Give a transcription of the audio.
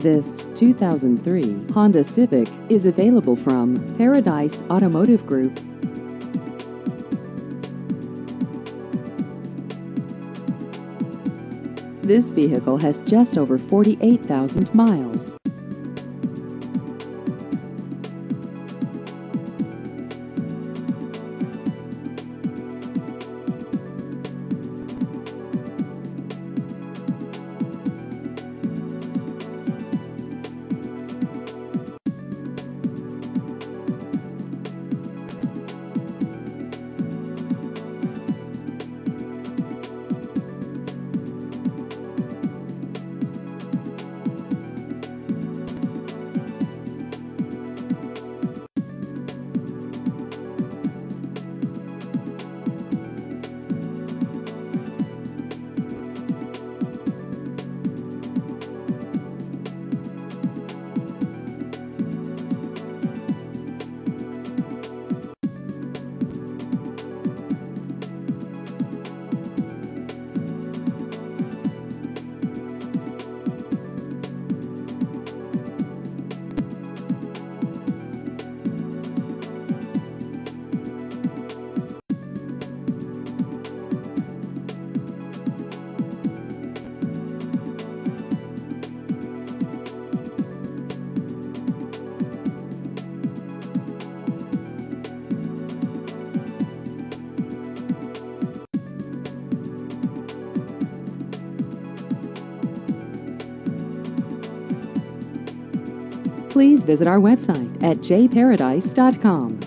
This 2003 Honda Civic is available from Paradise Automotive Group. This vehicle has just over 48,000 miles. Please visit our website at jparadise.com.